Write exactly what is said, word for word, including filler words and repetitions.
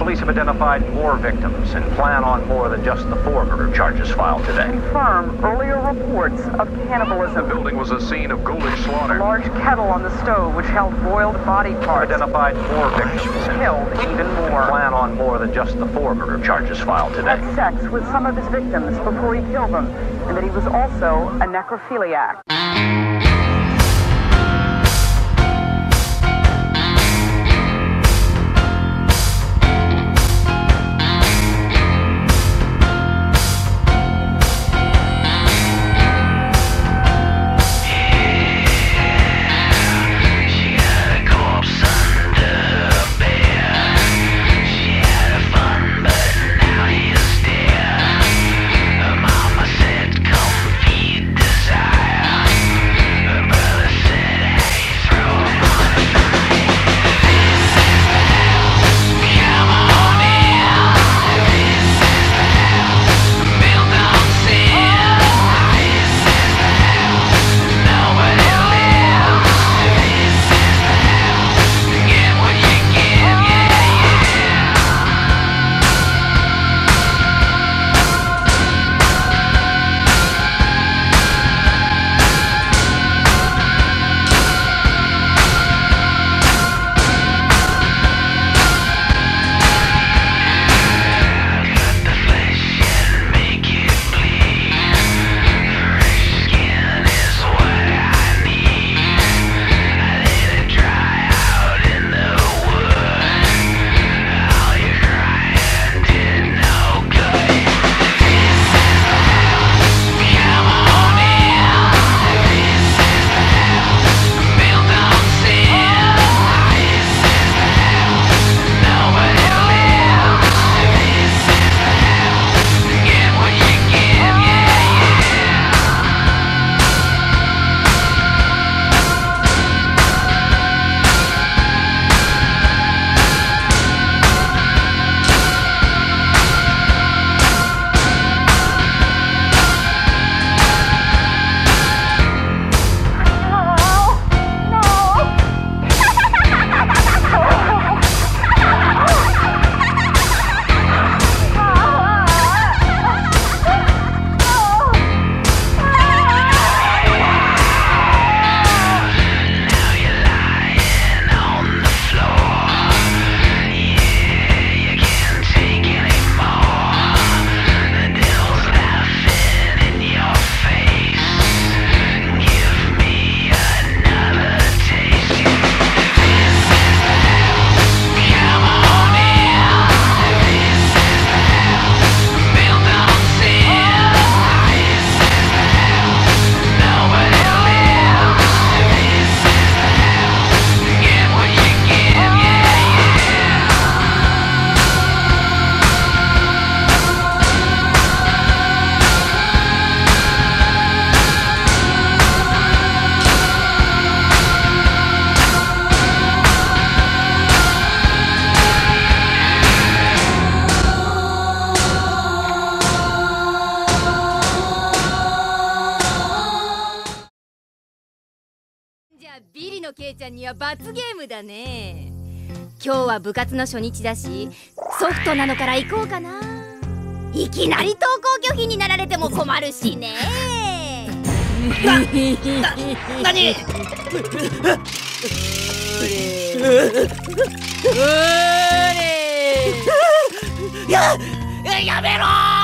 Police have identified more victims and plan on more than just the four murder charges filed today. Confirm earlier reports of cannibalism. The building was a scene of ghoulish slaughter. A large kettle on the stove which held boiled body parts. Identified more victims and killed even more. Plan on more than just the four murder charges filed today. Had sex with some of his victims before he killed them, and that he was also a necrophiliac. ビリのケイちゃんには罰ゲームだね。今日は部活の初日だし、ソフトなのから行こうかな。いきなり登校拒否になられても困るしね。 な、な、なに？や、やめろー！